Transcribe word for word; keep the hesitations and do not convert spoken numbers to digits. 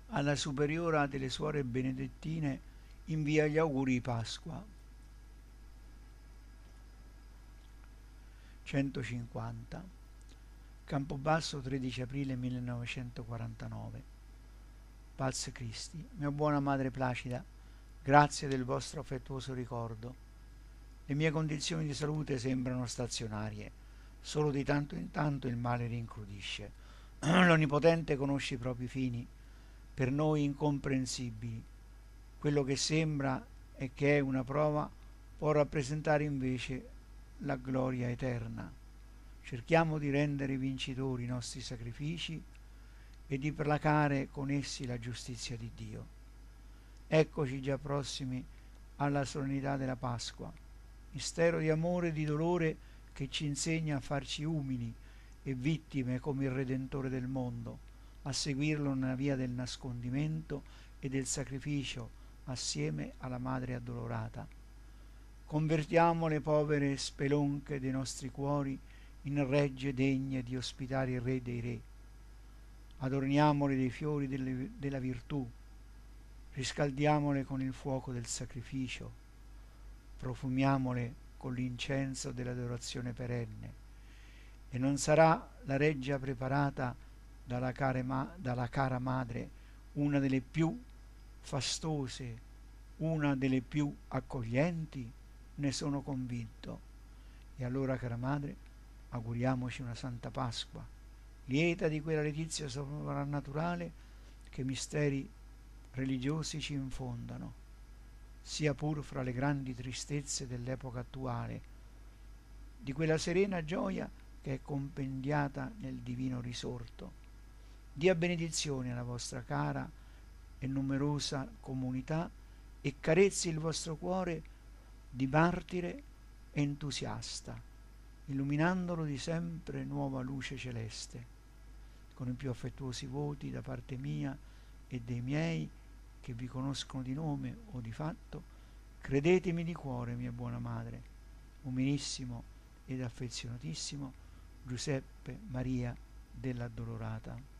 Alla superiora delle suore benedettine invia gli auguri di Pasqua. centocinquanta. Campobasso, tredici aprile millenovecentoquarantanove. Paz Christi. Mia buona Madre Placida, grazie del vostro affettuoso ricordo. Le mie condizioni di salute sembrano stazionarie, solo di tanto in tanto il male rincrudisce. L'Onnipotente conosce i propri fini, per noi incomprensibili. Quello che sembra e che è una prova può rappresentare invece la gloria eterna. Cerchiamo di rendere vincitori i nostri sacrifici e di placare con essi la giustizia di Dio. Eccoci già prossimi alla solennità della Pasqua, mistero di amore e di dolore che ci insegna a farci umili e vittime come il Redentore del mondo, a seguirlo nella via del nascondimento e del sacrificio assieme alla Madre addolorata. Convertiamo le povere spelonche dei nostri cuori in regge degne di ospitare il Re dei Re. Adorniamole dei fiori delle, della virtù, riscaldiamole con il fuoco del sacrificio, profumiamole con l'incenso dell'adorazione perenne. E non sarà la reggia preparata dalla cara, ma, dalla cara madre una delle più fastose, una delle più accoglienti? Ne sono convinto. E allora, cara madre, auguriamoci una Santa Pasqua, lieta di quella letizia soprannaturale che misteri religiosi ci infondano, sia pur fra le grandi tristezze dell'epoca attuale, di quella serena gioia che è compendiata nel divino risorto. Dia benedizione alla vostra cara e numerosa comunità e carezzi il vostro cuore di martire entusiasta, illuminandolo di sempre nuova luce celeste. Con i più affettuosi voti da parte mia e dei miei che vi conoscono di nome o di fatto, credetemi di cuore, mia buona madre, umilissimo ed affezionatissimo Giuseppe Maria dell'Addolorata.